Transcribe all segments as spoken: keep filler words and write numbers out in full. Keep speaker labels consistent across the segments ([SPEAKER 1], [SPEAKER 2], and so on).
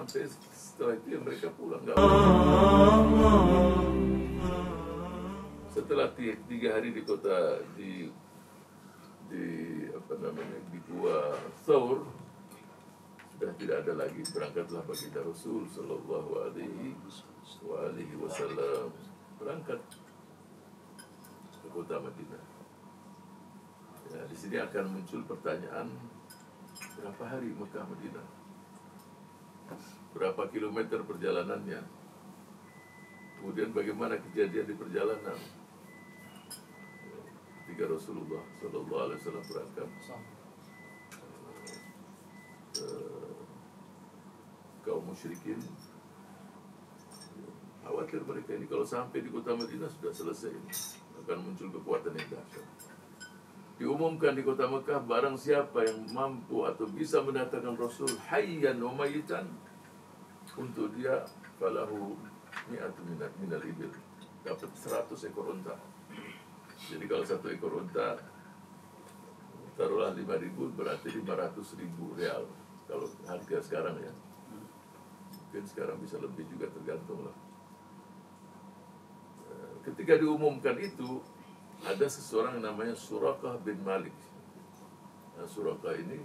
[SPEAKER 1] sampai setelah itu ya mereka pulang. Nggak setelah tiga hari di kota di di apa namanya di gua Thawr, sudah tidak ada lagi. Berangkatlah baginda Rasul Sallallahu Alaihi Wasallam, berangkat ke kota Madinah. Ya, di sini akan muncul pertanyaan, berapa hari Mekah Madinah? Berapa kilometer perjalanannya? Kemudian bagaimana kejadian di perjalanan ketika Rasulullah Sallallahu Alaihi Wasallam berangkat ke kaum musyrikin? Khawatir mereka ini kalau sampai di kota Madinah sudah selesai, akan muncul kekuatan yang dahsyat. Diumumkan di kota Mekah, barang siapa yang mampu atau bisa mendatangkan Rasul hayyan wa mayitan, untuk dia falahu mi'atu minal minal ibil, dapat seratus ekor unta. Jadi kalau satu ekor unta taruhlah lima ribu, berarti lima ratus ribu real kalau harga sekarang ya. Mungkin sekarang bisa lebih juga, tergantung lah. Ketika diumumkan itu, ada seseorang yang namanya Suraqah bin Malik. Nah, Suraqah ini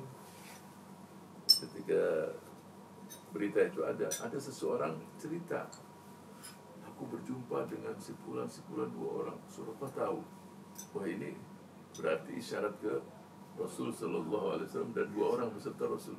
[SPEAKER 1] ketika berita itu ada, ada seseorang cerita, aku berjumpa dengan sepulan sepulan dua orang. Suraqah tahu, wah ini berarti isyarat ke Rasul Sallallahu Alaihi Wasallam dan dua orang beserta Rasul.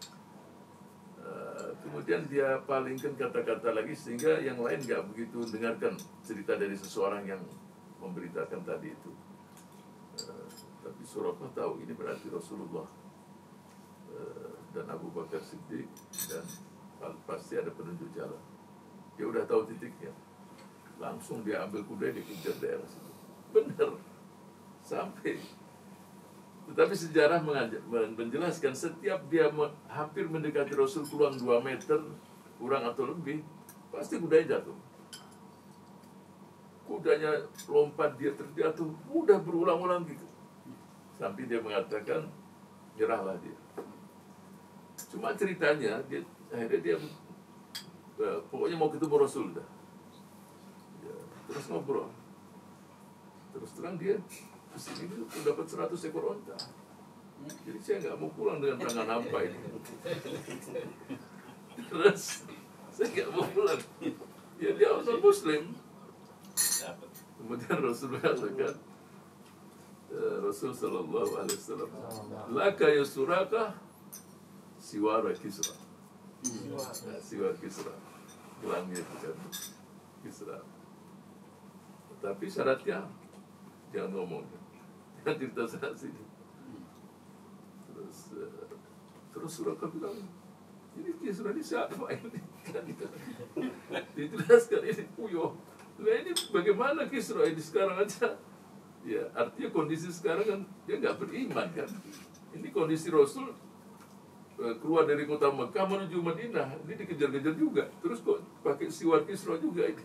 [SPEAKER 1] Uh, kemudian dia palingkan kata-kata lagi sehingga yang lain nggak begitu dengarkan cerita dari seseorang yang memberitakan tadi itu. Uh, tapi Suraqah tahu ini berarti Rasulullah uh, dan Abu Bakar Siddiq, dan pasti ada penunjuk jalan. Dia udah tahu titiknya, langsung dia ambil kuda, dia kejar daerah situ. Benar, sampai. Tetapi sejarah mengajak, menjelaskan setiap dia hampir mendekati Rasul kurang dua meter, kurang atau lebih, pasti kudanya jatuh. Kudanya lompat, dia terjatuh, mudah berulang-ulang gitu. Sampai dia mengatakan, nyerahlah dia. Cuma ceritanya, dia, akhirnya dia uh, pokoknya mau ketemu Rasul dah. Ya, terus ngobrol. Terus terang dia kesini dulu dapat seratus ekor onta. Jadi saya nggak mau pulang dengan tangan hampa ini. Terus saya nggak mau pulang. Ya dia orang Muslim. Kemudian Rasul mengatakan, Rasul Sallallahu Alaihi Wasallam, laka ya Suraqah siwara Kisra. Nah, siwara Kisra, gelangnya itu kan Kisra. Tapi syaratnya jangan ngomong, jangan cerita sana sini. Terus uh, terus Suraqah bilang, ini Kisra ini siapa ini? Dijelaskan ini Puyo. Nah ini bagaimana Kisra ini sekarang aja? Ya artinya kondisi sekarang kan dia nggak beriman kan. Ini kondisi Rasul uh, keluar dari kota Mekah menuju Madinah, ini dikejar-kejar juga. Terus kok pakai siwar Kisra juga ini?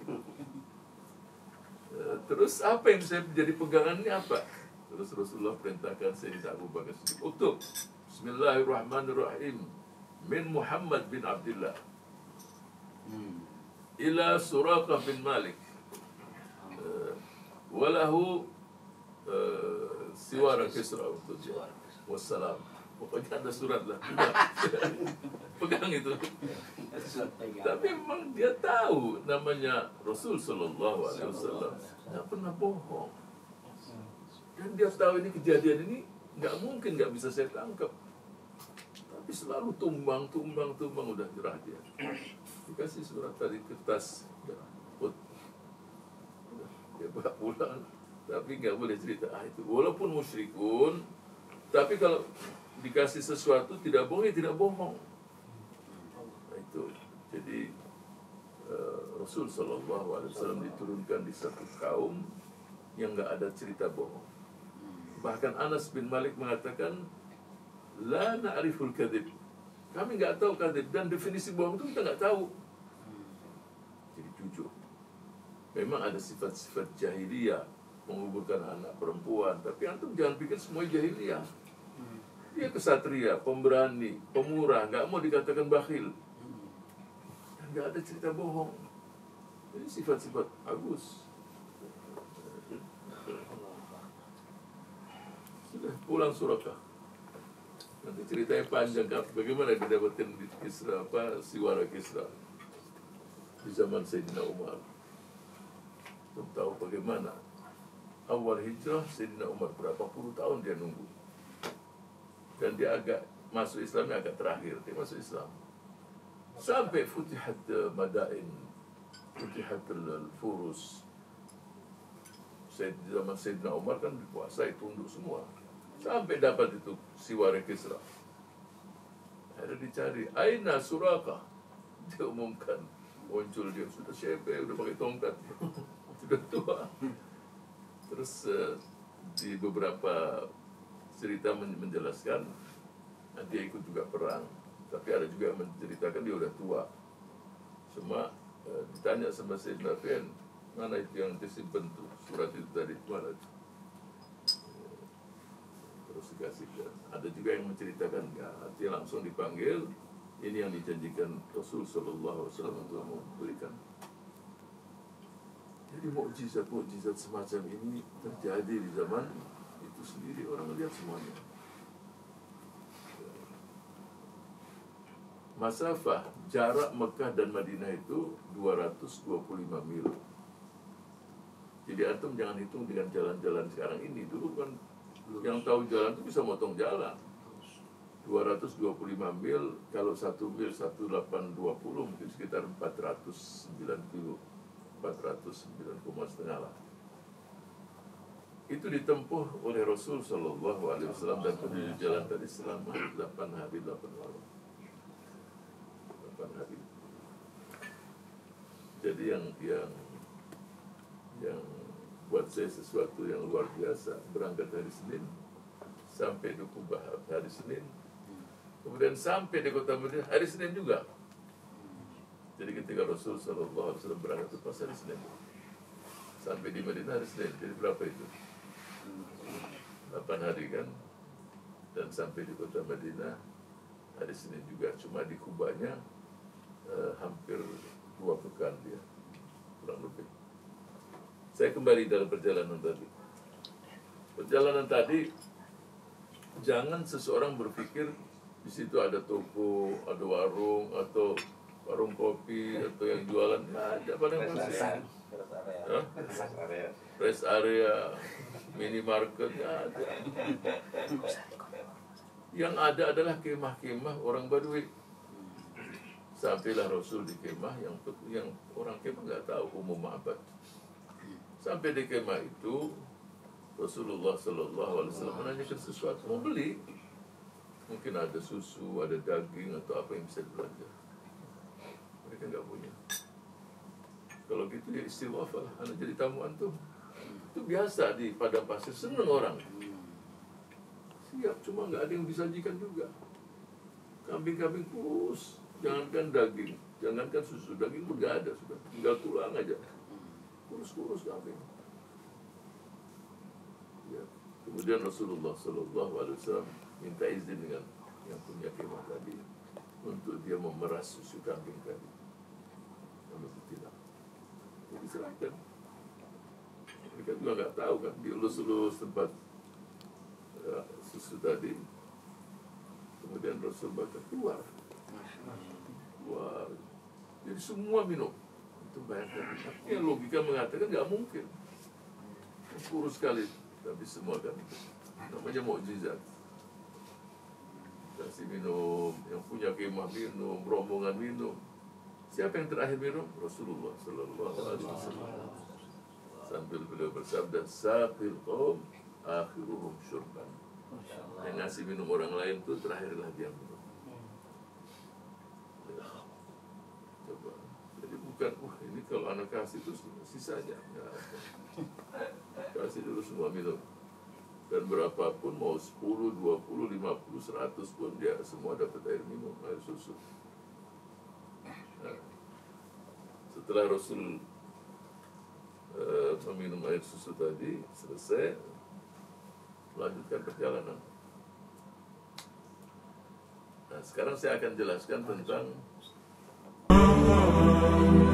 [SPEAKER 1] Terus apa yang saya jadi pegangannya apa? Terus Rasulullah perintahkan Sayyidina Abu Bakar Siddiq, uktub Bismillahirrahmanirrahim min Muhammad bin Abdullah hmm. ila Suraqah bin Malik uh, walahu uh, siwara Kisra untuk dia wassalam. Pokoknya ada surat lah. Pegang itu. Tapi memang dia tahu namanya Rasul Sallallahu Alaihi Wasallam, nggak pernah bohong. Dan dia tahu ini kejadian ini nggak mungkin nggak bisa saya tangkap. Tapi selalu tumbang, tumbang, tumbang, udah nyerah dia. Dikasih surat tadi kertas, udah put. Dia bawa pulang, tapi nggak boleh cerita ah itu. Walaupun musyrikun, tapi kalau dikasih sesuatu tidak bohong, tidak bohong. Nah, itu. Jadi uh, Rasul Sallallahu Alaihi Wasallam diturunkan di satu kaum yang nggak ada cerita bohong. Bahkan Anas bin Malik mengatakan, la na'riful kadhib. Kami nggak tahu kadhib, dan definisi bohong itu kita nggak tahu. Jadi jujur. Memang ada sifat-sifat jahiliyah, menguburkan anak perempuan, tapi antum jangan pikir semua jahiliyah. Dia kesatria, pemberani, pemurah, nggak mau dikatakan bakhil. Tidak ada cerita bohong. Ini sifat-sifat bagus. Sudah pulang Suraka. Nanti ceritanya panjang kan, bagaimana dia dapetin di Kisra apa Siwara Kisra di zaman Sayyidina Umar. Belum tahu bagaimana awal hijrah Sayyidina Umar berapa puluh tahun dia nunggu, dan dia agak masuk Islamnya agak terakhir dia masuk Islam sampai Futihat Madain, Futihat al-Furus. Di zaman Sayyidina Umar kan dikuasai, tunduk semua, sampai dapat itu Siwara Kisra. Ada dicari, Aina Suraka, diumumkan, muncul dia sudah syebe, udah pakai tongkat, sudah tua. Terus uh, di beberapa cerita menjelaskan dia ikut juga perang, tapi ada juga yang menceritakan dia udah tua. Cuma uh, ditanya sama Sayyidina Fian, mana itu yang disimpan tuh surat itu tadi, mana itu? Terus dikasihkan. Ada juga yang menceritakan, ya, dia langsung dipanggil. Ini yang dijanjikan Rasul Sallallahu Alaihi Wasallam untuk memberikan. Jadi mukjizat-mukjizat semacam ini terjadi di zaman itu sendiri, orang melihat semuanya. Masafah jarak Mekah dan Madinah itu dua ratus dua puluh lima mil. Jadi antum jangan hitung dengan jalan-jalan sekarang ini. Dulu kan yang tahu jalan itu bisa motong jalan. dua ratus dua puluh lima mil, kalau satu mil seribu delapan ratus dua puluh mungkin sekitar empat ratus sembilan kilo, empat ratus sembilan koma setengah lah. Itu ditempuh oleh Rasul Sallallahu Alaihi Wasallam dan penduduk jalan tadi selama delapan hari delapan malam. delapan hari. Jadi yang yang yang buat saya sesuatu yang luar biasa, berangkat hari Senin sampai di Kubah hari Senin, kemudian sampai di kota Madinah hari Senin juga. Jadi ketika Rasul Sallallahu Alaihi Wasallam berangkat itu pas hari Senin, sampai di Madinah hari Senin. Jadi berapa itu? delapan hari kan. Dan sampai di kota Madinah hari Senin juga. Cuma di Kubahnya eh, hampir dua pekan dia, kurang lebih. Saya kembali dalam perjalanan tadi. Perjalanan tadi, jangan seseorang berpikir di situ ada toko, ada warung, atau warung kopi, atau yang jualan. Nggak ada pada masih. Rest area, minimarket, nggak ada. Yang ada adalah kemah-kemah orang Badui. Sampailah Rasul di kemah yang yang orang kemah nggak tahu umum apa. Sampai di kemah itu Rasulullah Sallallahu Alaihi Wasallam menanyakan sesuatu, mau beli, mungkin ada susu, ada daging atau apa yang bisa dibelanja. Mereka nggak punya. Kalau gitu ya istighfar lah, anak jadi tamu antum. Itu biasa di padang pasir, seneng orang. Siap, cuma nggak ada yang disajikan juga. Kambing-kambing kurus, jangankan daging, jangankan susu, daging pun nggak ada sudah, tinggal tulang aja. Kurus-kurus kambing. Ya. Kemudian Rasulullah Sallallahu Alaihi Wasallam minta izin dengan yang punya kemah tadi untuk dia memeras susu kambing tadi. Lalu tidak. Jadi serahkan. Mereka juga nggak tahu kan, dielus-elus tempat ya, susu tadi. Kemudian Rasul bakar keluar. Keluar. Jadi semua minum. Itu bayangkan. Ya logika mengatakan nggak mungkin. Kurus sekali. Tapi semua kan namanya mukjizat. Kasih minum, yang punya kemah minum, rombongan minum. Siapa yang terakhir minum? Rasulullah Sallallahu Alaihi Wasallam. Sambil beliau bersabda, "Saqil qaum akhiruhum syurban." Yang ngasih minum orang lain itu terakhirlah dia minum. Ya. Coba. Jadi bukan, wah ini kalau anak kasih itu sisanya. Ya. Kasih dulu semua minum. Dan berapapun mau sepuluh, dua puluh, lima puluh, seratus pun dia semua dapat air minum, air susu. Nah, setelah Rasul uh, meminum air susu tadi selesai, melanjutkan perjalanan. Nah, sekarang saya akan jelaskan tentang Allah.